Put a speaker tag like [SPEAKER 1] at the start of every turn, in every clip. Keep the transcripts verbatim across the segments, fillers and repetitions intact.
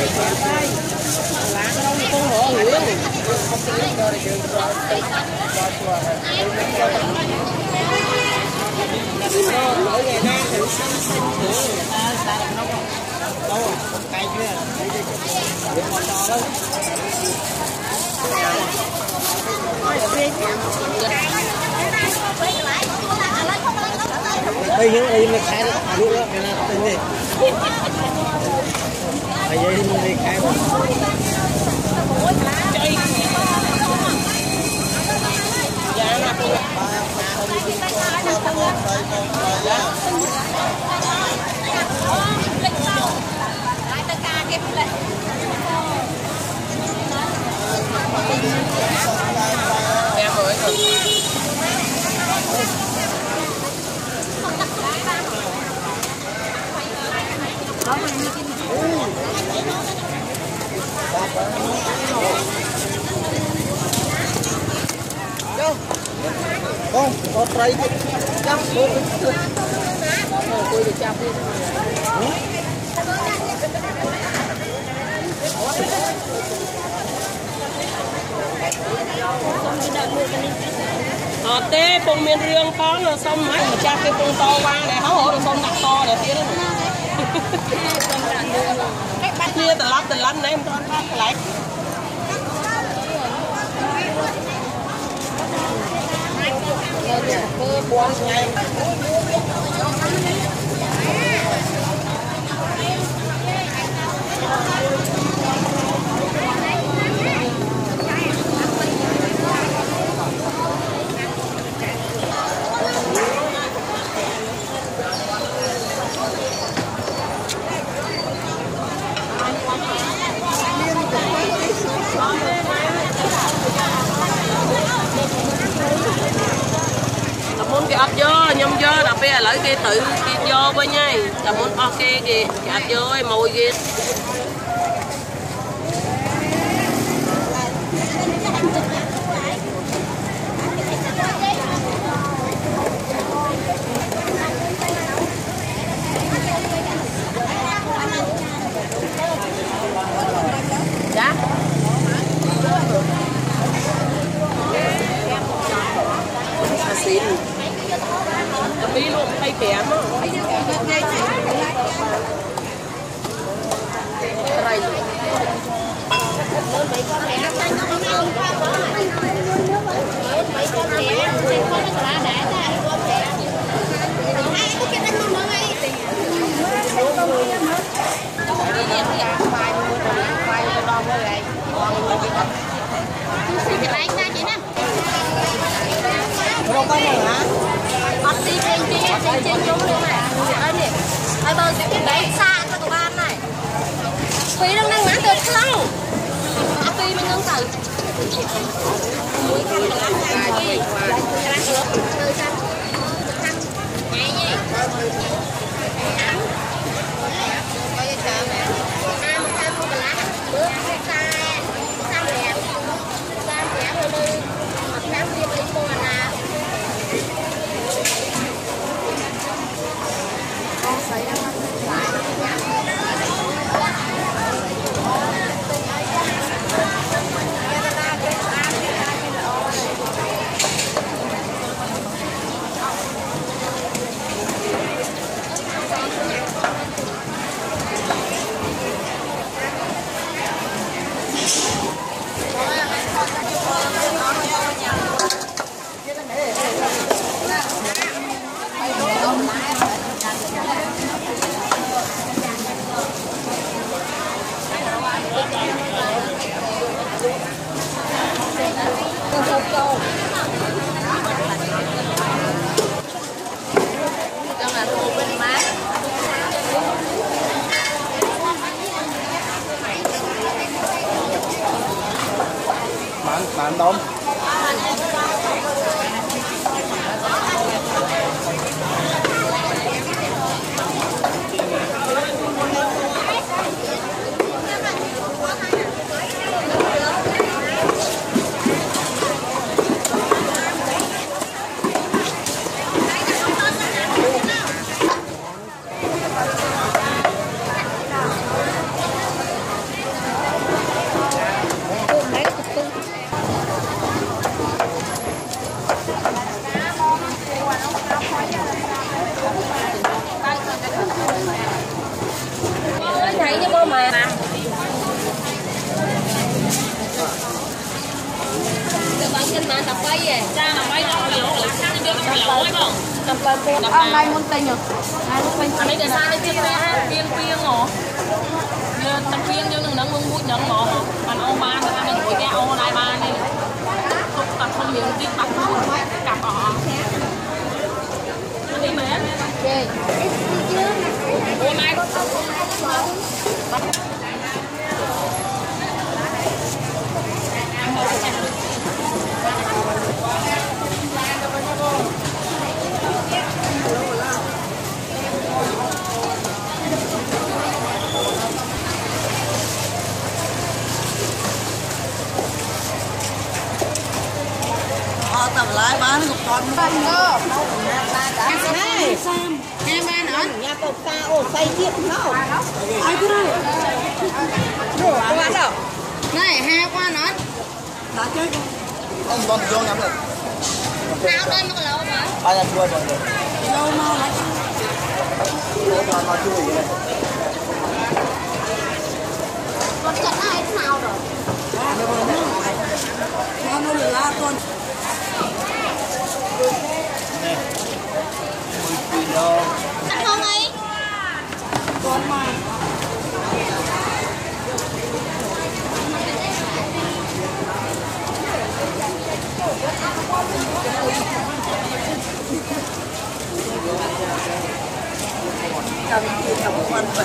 [SPEAKER 1] Bây giờ đi mình khai được luôn đó, mình làm tên gì? Bây giờ đi mình khai rồi. Con, con trai chứ. Chắc cô được. Cô được chạp đi. Ờ tê bông miền riêng có là xong mấy mà cha cái bông to qua để háo hổ được xong đặt to để phía đó. Cách bắt kia từ lắm từ lắm đấy em cho anh bắt lại. Cứ buông ngay. Muốn cái ớt vô, nhâm vô, đặc biệt là lấy cái tự cái vô với nhai, là muốn ok kìa, cái ớt vô, mùi kìa. Dạ. Xin. Bí luôn, tay kém á. Đây. Mấy con bé xanh nó không không có này. Mấy con bé xanh con nó lá đá ra con bé. Ai có cái đánh nó ngay. Bài bài đo với lại. Cái đánh ra chị nè. Đâu có này hả? Ở đi trên trên trên trên chỗ này này. Đây nè. Đây bờ cái đấy xa cho tụi bạn này. Phi đang đang ngán được không? À Phi mình ngưng thử. Mũi không được lắm này Phi. Cái đang được. Chơi sao? Nhẹ nhẹ. Coi cho chờ nè. Ai mà tham không lá. Bước xa. Xa đẹp. Xa đẹp hơn đi. Mặt nam đi đi cô à.
[SPEAKER 2] Bạn bạn đông.
[SPEAKER 1] mà. Được bán chân mà tập quay vậy. Ra là quay đâu lỗ là sang đi được lỗ ấy không? Tập quay cô. À này muốn tình rồi. Này muốn tình. Anh ấy để sang đi tiếp đây ha. Piên piên ngỏ. Như tập piên như đừng nắng mung bút nhẫn ngỏ. Bạn ô ba người ta đừng ngồi cái ô này ba này. Không tập không miếng tiếp bắt không. Cặp họ. Anh đi mẹ. Ok. Ô mai có không?
[SPEAKER 3] Họ tập lại bán một con bánh ngơ.
[SPEAKER 1] Này,
[SPEAKER 3] em ăn ở nhà tộc ta ổ say chiếc không? Ai cứ đây. Đồ ăn đâu? Này, hai qua nó. Đã chơi không?
[SPEAKER 2] Không, con vô nhắm được.
[SPEAKER 1] nào đây mà lâu mà.
[SPEAKER 2] Ba nhà chua rồi.
[SPEAKER 3] Lâu mau lắm.
[SPEAKER 2] Lỗ toàn là chua vậy này.
[SPEAKER 1] Con chặt ai thế nào rồi?
[SPEAKER 3] Nó nó là con.
[SPEAKER 2] Nè. mười nghìn đô.
[SPEAKER 1] Ăn không ấy?
[SPEAKER 3] Con mà. Cầm thì cầm con vật.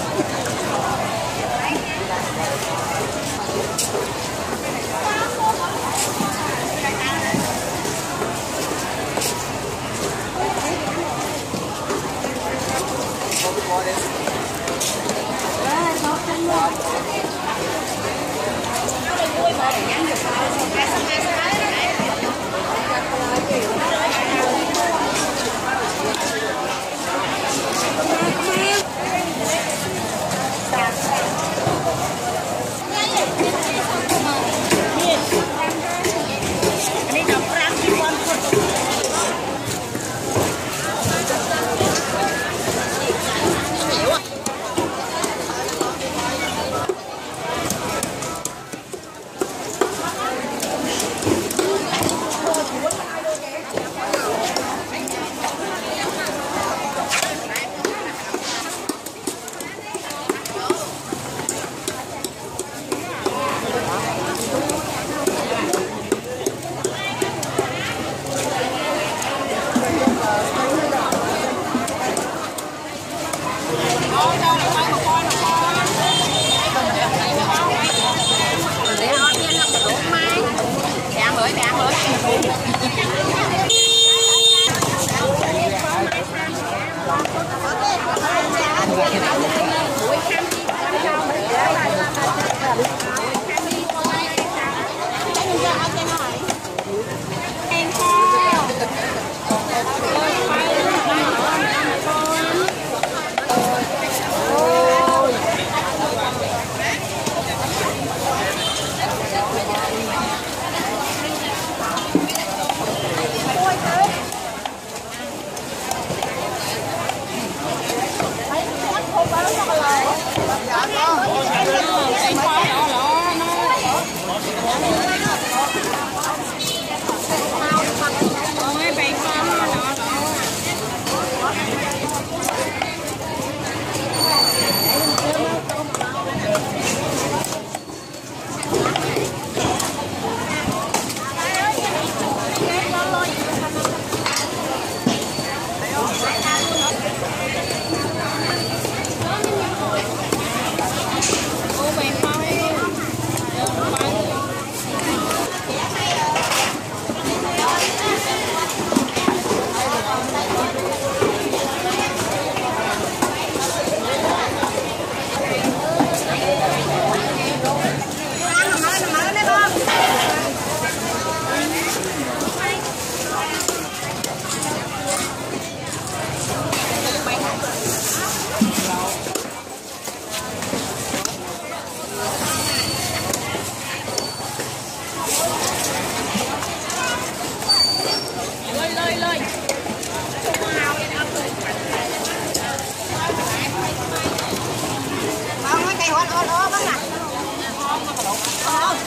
[SPEAKER 3] on on on bác ạ. Không.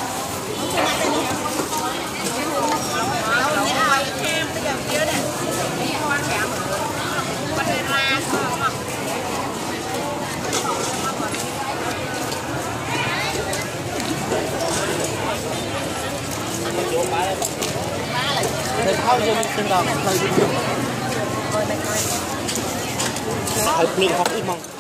[SPEAKER 2] Thầy thao dương tinh đòn thầy dương dương thầy lượng học ít mong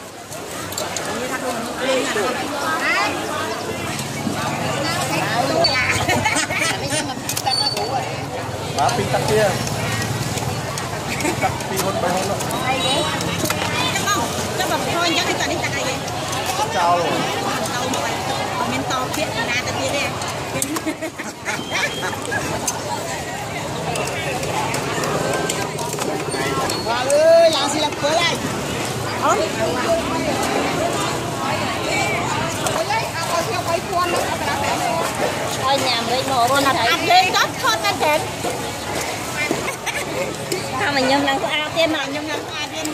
[SPEAKER 2] bà pin tắc kia tắc pin hôn bay hôn luôn
[SPEAKER 3] chắc là thôi chắc là đi tặng ai vậy
[SPEAKER 2] chào
[SPEAKER 3] mình to biết là ta biết đấy Hoàng ơi, làm gì làm cưới này? Ôi.
[SPEAKER 1] Ôi nhà mình ngồi
[SPEAKER 3] còn là ăn lên đó thôi ăn đến.
[SPEAKER 1] sao mà nhâm lăng có ao tiên mà
[SPEAKER 3] Nhâm nhâm ăn lên.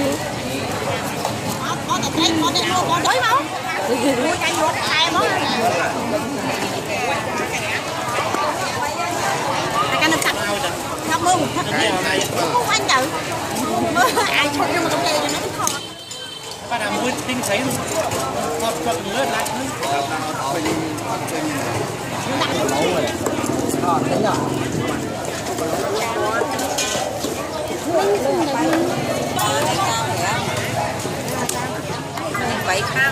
[SPEAKER 3] Có có tập đấy, có đến luôn, có đói máu. Mua cái ruột hai món. Cái nó tặng ngọc mừng không anh chữ ai chốt nhưng mà trong đây nó khó
[SPEAKER 2] các bạn muốn tinh sấy thật thật nữa lại
[SPEAKER 3] vậy khác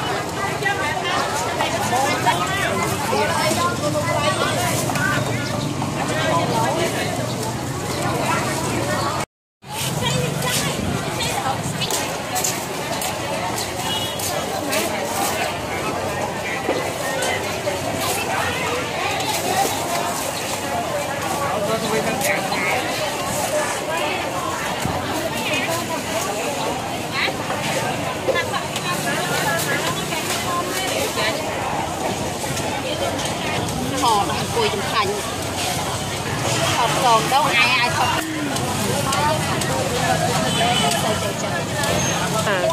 [SPEAKER 1] hò nó cùi trong thành học còn đâu ai ai không à.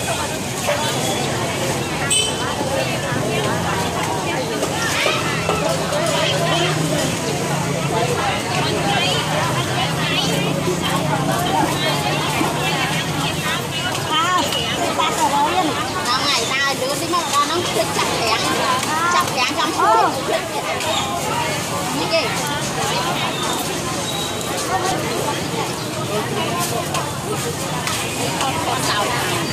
[SPEAKER 3] ngày ta đứa đi mà nó chặt chém chặt chém trong khuôn như vậy con tàu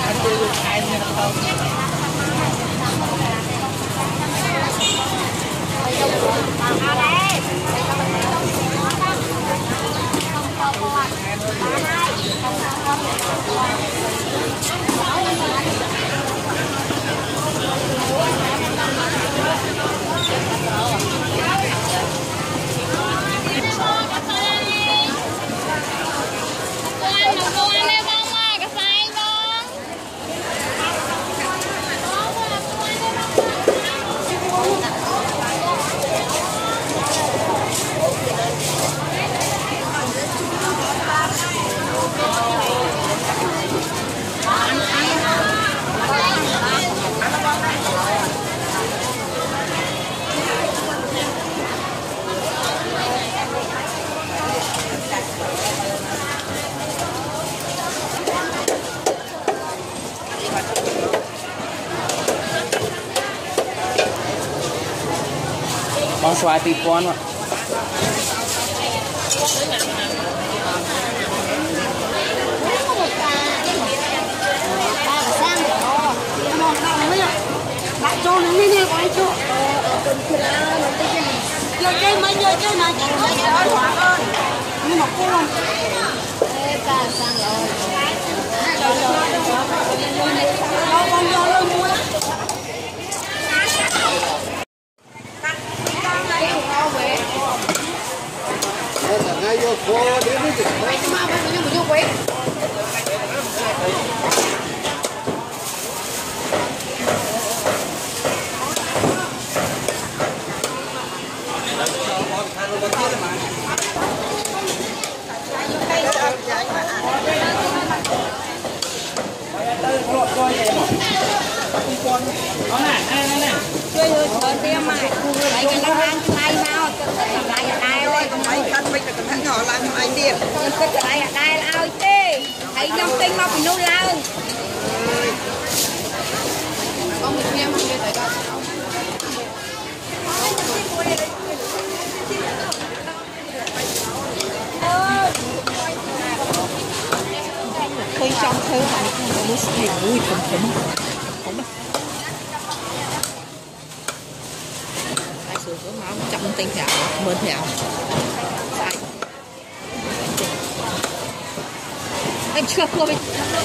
[SPEAKER 2] con xoài tì con ạ
[SPEAKER 3] bạn cho nó lên đây có anh cho giờ chơi mấy giờ chơi này chỉ có chơi ơi Hoàng ơi nhưng mà cô không
[SPEAKER 1] ca sang rồi
[SPEAKER 3] con vô lên mua
[SPEAKER 2] ngay vô cô đến với chị
[SPEAKER 3] mày mà mày nhưng mà vô quên
[SPEAKER 2] Hãy subscribe cho kênh Ghiền Mì Gõ để không bỏ lỡ những video hấp dẫn.
[SPEAKER 3] Chơi hơi lớn tiêm mày. Đấy cái nó ăn tay nào, cái này ở đây rồi, còn mấy cân bây giờ cái thằng nhỏ làm ai điệp. Cái này ở đây là ao chứ. Thấy dòng tinh mau bị nô lao. Con mình xem không biết thấy đâu. Khơi trong khơi phải nó muốn xài mùi thơm thơm không đâu ai sửa sửa máu chậm tinh thảo mơn thảo sai anh chưa cua bị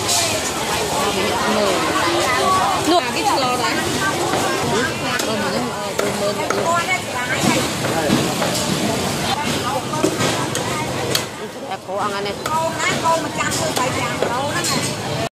[SPEAKER 3] ngồi luôn cái chờ đấy mơn mơn mơn
[SPEAKER 1] Cô ăn anh này.
[SPEAKER 3] Cô nãy cô mà chăm tôi phải chăm đâu đó nè.